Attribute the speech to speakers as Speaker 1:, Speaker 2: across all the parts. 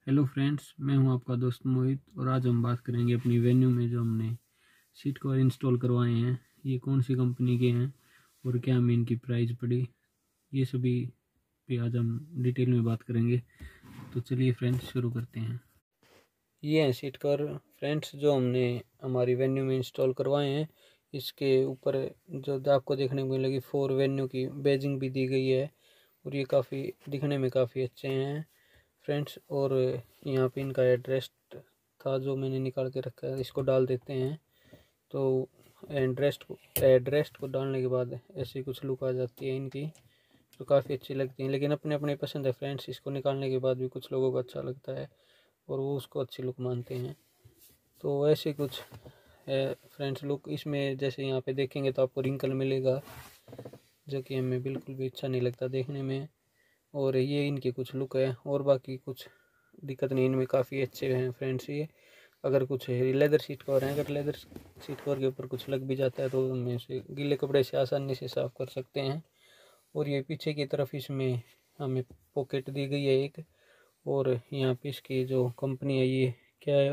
Speaker 1: Hello friends, मैं हूं आपका दोस्त मोहित और आज हम बात करेंगे अपनी वेन्यू में जो हमने सीट कवर इंस्टॉल करवाए हैं, ये कौन सी कंपनी के हैं और क्या हमें इनकी प्राइस पड़ी, ये सभी पे आज हम डिटेल में बात करेंगे। तो चलिए फ्रेंड्स शुरू करते हैं। ये हैं सीट कवर फ्रेंड्स जो हमने हमारी वेन्यू में इंस्टॉल करवाए हैं। इसके ऊपर जो आपको देखने को मिलेगी 4 वेन्यू की बैजिंग भी दी गई है और ये काफ़ी दिखने में काफ़ी अच्छे हैं फ्रेंड्स। और यहाँ पे इनका एड्रेस था जो मैंने निकाल के रखा है, इसको डाल देते हैं। तो एड्रेस को डालने के बाद ऐसी कुछ लुक आ जाती है इनकी, जो काफ़ी अच्छी लगती है। लेकिन अपने अपने पसंद है फ्रेंड्स, इसको निकालने के बाद भी कुछ लोगों को अच्छा लगता है और वो उसको अच्छी लुक मानते हैं। तो ऐसे कुछ है फ्रेंड्स लुक इसमें। जैसे यहाँ पे देखेंगे तो आपको रिंकल मिलेगा, जो कि हमें बिल्कुल भी अच्छा नहीं लगता देखने में। और ये इनकी कुछ लुक है और बाकी कुछ दिक्कत नहीं, इनमें काफ़ी अच्छे हैं फ्रेंड्स। ये अगर कुछ लेदर सीट कवर है, अगर लेदर सीट कवर के ऊपर कुछ लग भी जाता है तो हम इसे गीले कपड़े से आसानी से साफ़ कर सकते हैं। और ये पीछे की तरफ इसमें हमें पॉकेट दी गई है एक, और यहाँ पे इसकी जो कंपनी है ये क्या है,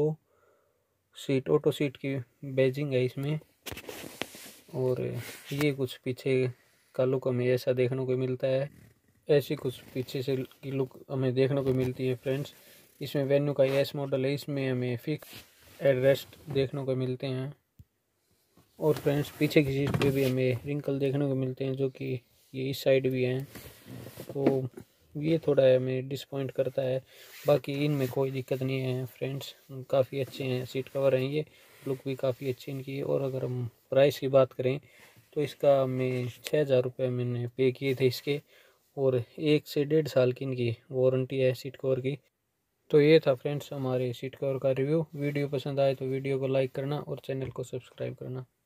Speaker 1: ऑटो सीट की बैजिंग है इसमें। और ये कुछ पीछे का लुक हमें ऐसा देखने को मिलता है, ऐसी कुछ पीछे से की लुक हमें देखने को मिलती है फ्रेंड्स। इसमें वेन्यू का एस मॉडल है, इसमें हमें फिक्स एडरेस्ट देखने को मिलते हैं। और फ्रेंड्स पीछे की सीट पे भी हमें रिंकल देखने को मिलते हैं, जो कि ये इस साइड भी हैं। तो ये थोड़ा हमें डिसपॉइंट करता है, बाकी इनमें कोई दिक्कत नहीं है फ्रेंड्स, काफ़ी अच्छे हैं सीट कवर हैं ये, लुक भी काफ़ी अच्छी इनकी। और अगर हम प्राइस की बात करें तो इसका हमें 6,000 रुपये मैंने पे किए थे इसके, और 1 से 1.5 साल की इनकी वारंटी है सीट कवर की। तो ये था फ्रेंड्स हमारे सीट कवर का रिव्यू। वीडियो पसंद आए तो वीडियो को लाइक करना और चैनल को सब्सक्राइब करना।